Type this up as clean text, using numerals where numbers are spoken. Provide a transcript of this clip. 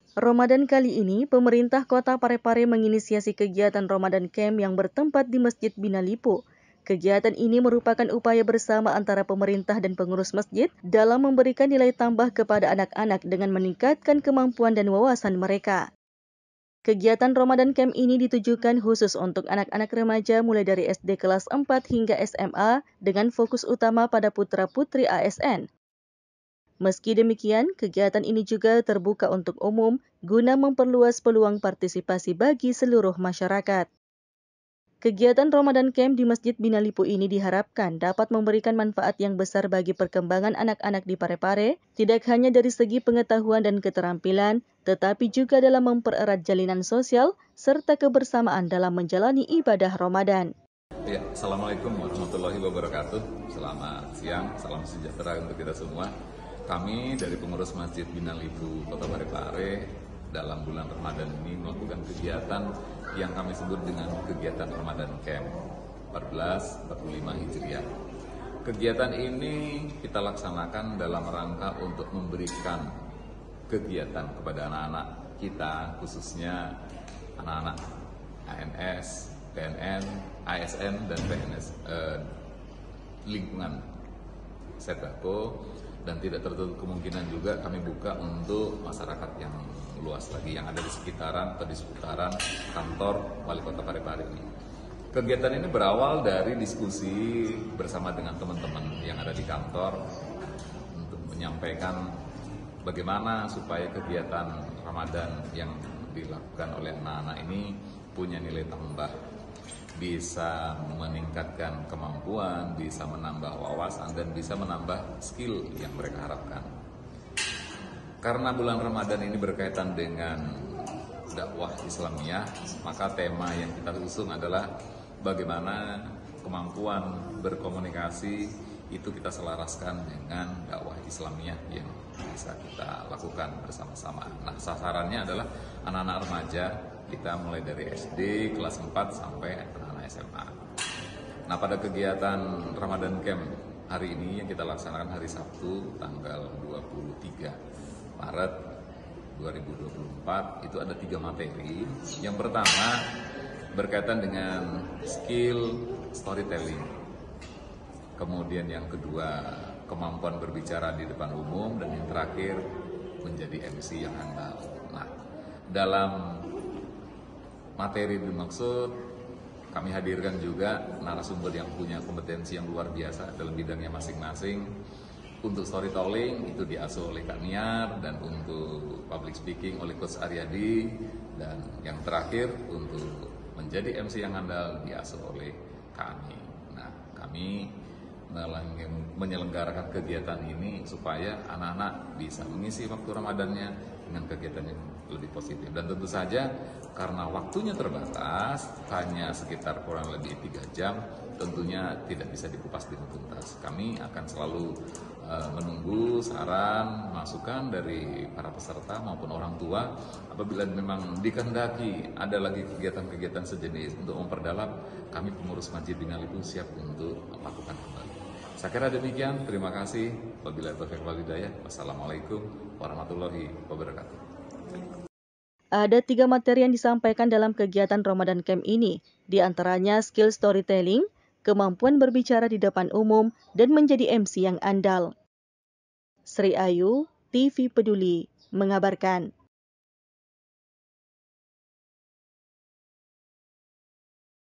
Ramadan kali ini, pemerintah Kota Parepare menginisiasi kegiatan Ramadan Camp yang bertempat di Masjid Bina Lipo. Kegiatan ini merupakan upaya bersama antara pemerintah dan pengurus masjid dalam memberikan nilai tambah kepada anak-anak dengan meningkatkan kemampuan dan wawasan mereka. Kegiatan Ramadan Camp ini ditujukan khusus untuk anak-anak remaja mulai dari SD kelas 4 hingga SMA dengan fokus utama pada putra-putri ASN. Meski demikian, kegiatan ini juga terbuka untuk umum guna memperluas peluang partisipasi bagi seluruh masyarakat. Kegiatan Ramadan Camp di Masjid Bina Lipo ini diharapkan dapat memberikan manfaat yang besar bagi perkembangan anak-anak di Parepare, tidak hanya dari segi pengetahuan dan keterampilan, tetapi juga dalam mempererat jalinan sosial serta kebersamaan dalam menjalani ibadah Ramadan. Ya, Assalamualaikum warahmatullahi wabarakatuh. Selamat siang, salam sejahtera untuk kita semua. Kami dari pengurus Masjid Bina Lipo Kota Parepare dalam bulan Ramadan ini melakukan kegiatan yang kami sebut dengan kegiatan Ramadan Camp 1445 Hijriah. Kegiatan ini kita laksanakan dalam rangka untuk memberikan kegiatan kepada anak-anak kita, khususnya anak-anak ANS, PNN, ASN, dan PNS lingkungan Setbako, dan tidak tertutup kemungkinan juga kami buka untuk masyarakat yang luas lagi yang ada di sekitaran atau di seputaran kantor Wali Kota Parepare ini. Kegiatan ini berawal dari diskusi bersama dengan teman-teman yang ada di kantor untuk menyampaikan bagaimana supaya kegiatan Ramadan yang dilakukan oleh anak-anak ini punya nilai tambah, bisa meningkatkan kemampuan, bisa menambah wawasan, dan bisa menambah skill yang mereka harapkan. Karena bulan Ramadan ini berkaitan dengan dakwah Islamiyah, maka tema yang kita usung adalah bagaimana kemampuan berkomunikasi itu kita selaraskan dengan dakwah Islamiyah yang bisa kita lakukan bersama-sama. Nah, sasarannya adalah anak-anak remaja kita mulai dari SD kelas 4 sampai anak-anak SMA. Nah, pada kegiatan Ramadan Camp hari ini yang kita laksanakan hari Sabtu tanggal 23 Maret 2024 itu ada 3 materi. Yang pertama berkaitan dengan skill storytelling. Kemudian yang kedua kemampuan berbicara di depan umum, dan yang terakhir menjadi MC yang handal. Nah, dalam materi dimaksud kami hadirkan juga narasumber yang punya kompetensi yang luar biasa dalam bidangnya masing-masing. Untuk storytelling itu diasuh oleh Kak Niar, dan untuk public speaking oleh Coach Aryadi, dan yang terakhir untuk menjadi MC yang handal diasuh oleh kami. Nah, kami menyelenggarakan kegiatan ini supaya anak-anak bisa mengisi waktu Ramadannya dengan kegiatan yang lebih positif. Dan tentu saja karena waktunya terbatas, hanya sekitar kurang lebih 3 jam, tentunya tidak bisa dikupas dengan tuntas. Kami akan selalu menunggu saran, masukan dari para peserta maupun orang tua. Apabila memang dikehendaki ada lagi kegiatan-kegiatan sejenis untuk memperdalam, kami pengurus Masjid Bina Lipo siap untuk melakukan kembali. Saya kira demikian, terima kasih. Wabillahi taufiq wal hidayah. Wassalamualaikum warahmatullahi wabarakatuh. Ada 3 materi yang disampaikan dalam kegiatan Ramadan Camp ini, di antaranya skill storytelling, kemampuan berbicara di depan umum, dan menjadi MC yang andal. Sri Ayu, TV Peduli, mengabarkan.